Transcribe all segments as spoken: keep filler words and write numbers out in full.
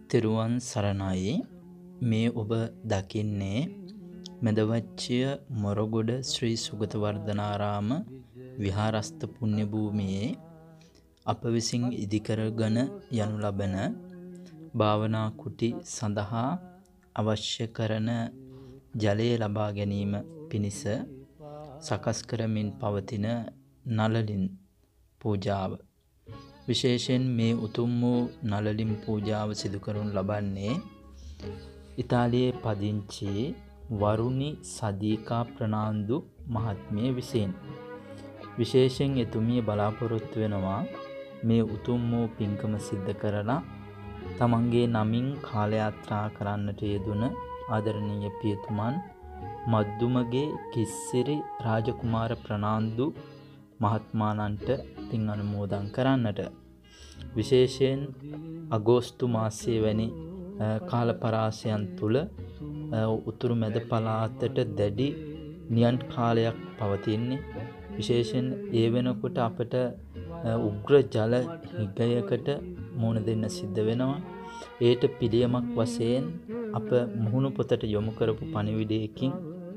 තෙරුවන් සරණයි. මේ ඔබ දකින්නේ මෙදවච්චිය මොරගොඩ ශ්‍රී සුගතවර්ධනාරාම විහාරස්ථ පුණ්‍ය භූමියේ අප විසින් ඉදිකරගෙන යනු ලබන භාවනා කුටි සඳහා අවශ්‍ය කරන ජලය ලබා ගැනීම පිණිස සකස් කරමින් පවතින නළලින් පූජාව. විශේෂයෙන් මේ උතුම් වූ නළලින් පූජාව සිදු කරනු ලබන්නේ ඉතාලියේ පදිංචි වරුණි සදීකා ප්‍රනාන්දු මහත්මිය විසින්. විශේෂයෙන් එතුමිය බලාපොරොත්තු වෙනවා මේ උතුම් වූ පින්කම සිද්ධ කරලා තමන්ගේ නමින් කාලයාත්‍රා කරන්නට යෙදුන ආදරණීය පියතුමන් මද්දුමගේ කිස්සිරි රාජකුමාර ප්‍රනාන්දු මහත්මාණන්ට පින් අනුමෝදන් කරන්නට. විශේෂයෙන් අගෝස්තු මාසයේ වැනි කාල පරාසයන් තුල උතුරු මැද පළාතට දැඩි නියන් කාලයක් පවතින්නේ. විශේෂයෙන් ඒ වෙනකොට අපට උග්‍ර ජල හිගයකට මුහුණ දෙන්න සිද්ධ වෙනවා. ඒට පිළියමක් වශයෙන් අප මුහුණු පොතට යොමු කරපු පණිවිඩයකින්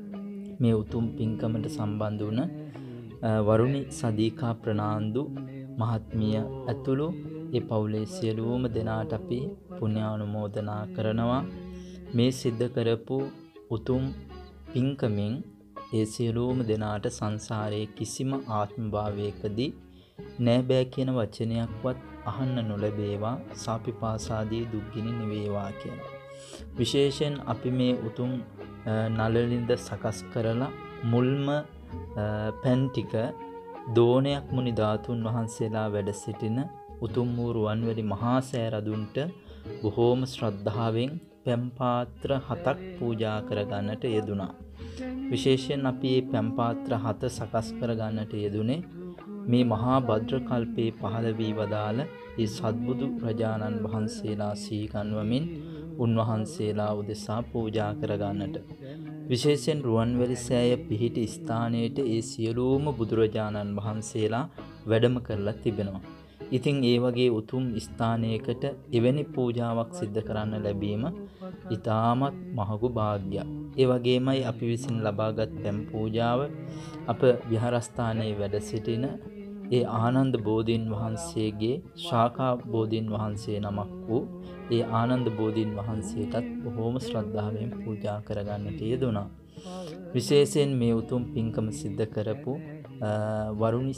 මේ උතුම් පින්කමට සම්බන්ධ වුණ වරුණි සදීකා ප්‍රනාන්දු මහත්මිය ඇතුළු ඒ පවුලේ සියලුම දෙනාට අපි පුණ්‍යානුමෝදනා කරනවා. මේ සිද්ධ කරපු උතුම් පින්කමින් ඒ සියලුම දෙනාට සංසාරයේ කිසිම ආත්ම භාවයකදී නෑ බෑ කියන වචනයක්වත් අහන්න නොලැබේවා, සාපිපාසාදී දුක්ගිනි නිවේවා කියලා. විශේෂයෙන් අපි මේ උතුම් නළලින්ද සකස් කරලා මුල්ම පැන් ටික දෝණයක් මුනි ධාතුන් වහන්සේලා වැඩ සිටින උතුම් වූ රුවන්වැලි මහා සෑ රදුන්ට බොහෝම ශ්‍රද්ධාවෙන් පැන් පාත්‍ර හතක් පූජා කරගන්නට යෙදුණා. විශේෂයෙන් අපි මේ පැන් පාත්‍ර හත සකස් කරගන්නට යෙදුනේ මේ මහා භද්‍ර කල්පයේ පහළ වී වදාළ ඒ සත්බුදු රජාණන් වහන්සේලා සීගන්වමින් උන්වහන්සේලා උදෙසා පූජා කරගන්නට. විශේෂයෙන් රුවන්වැලි සෑය පිහිටි ස්ථානයට ඒ සියලුම බුදුරජාණන් වහන්සේලා වැඩම කරලා තිබෙනවා. ඉතින් ඒ වගේ උතුම් ස්ථානයකට එවැනි පූජාවක් සිද්ධ කරන්න ලැබීම ඉතාමත් මහඟු භාග්‍යයක්. ඒ වගේමයි අපි විසින් ලබාගත් පැන් පූජාව අප විහාරස්ථානයේ වැඩ සිටින ඒ ආනන්ද බෝධීන් වහන්සේගේ ශාඛා බෝධීන් වහන්සේ නමක් වූ ඒ ආනන්ද බෝධීන් වහන්සේටත් බොහෝම ශ්‍රද්ධාවෙන් පූජා කරගන්නට යෙදුණා. විශේෂයෙන් මේ උතුම් පින්කම සිද්ධ කරපු වරුණි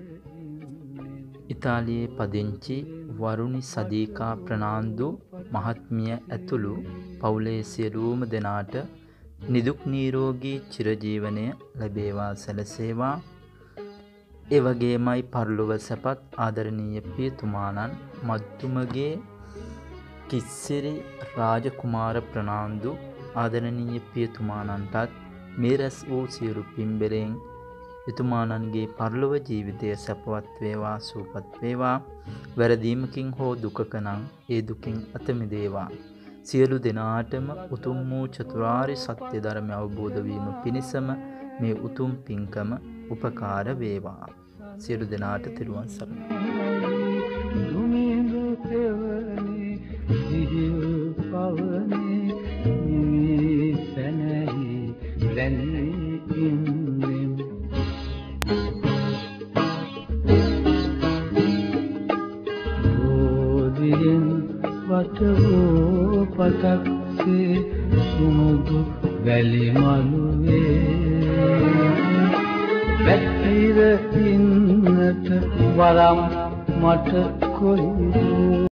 ඉතාලියේ පදිංචි වරුණි සදීකා ප්‍රනාන්දු මහත්මිය ඇතුළු පවුලේ සියලුම දෙනාට නිදුක් නිරෝගී චිරජීවනය ලැබේවා සැලසේවා. ඒ වගේමයි පරලොව සැපත් ආදරණීය පියතුමාණන් මද්දුමගේ කිස්සිරි රාජකුමාර ප්‍රනාන්දු ආදරණීය පියතුමාණන්ටත් මේ රැස් වූ සියලු පින්බෙරෙන් එතුමාණන්ගේ පරලොව ජීවිතය සැපවත් වේවා, සුවපත් වේවා. වැරදීමකින් හෝ දුකක නම් ඒ දුකින් අත මිදේවා. සියලු දෙනාටම උතුම් වූ චතුරාර්ය සත්‍ය ධර්මය අවබෝධ වීම පිණිසම මේ උතුම් පින්කම උපකාර වේවා. සියලු දෙනාට තෙරුවන් සරණයි. වටවෝ පතක්සේ සුමුදු වැලි මළුවේ පැතිර ඉන්නට වරම් මට කොයිද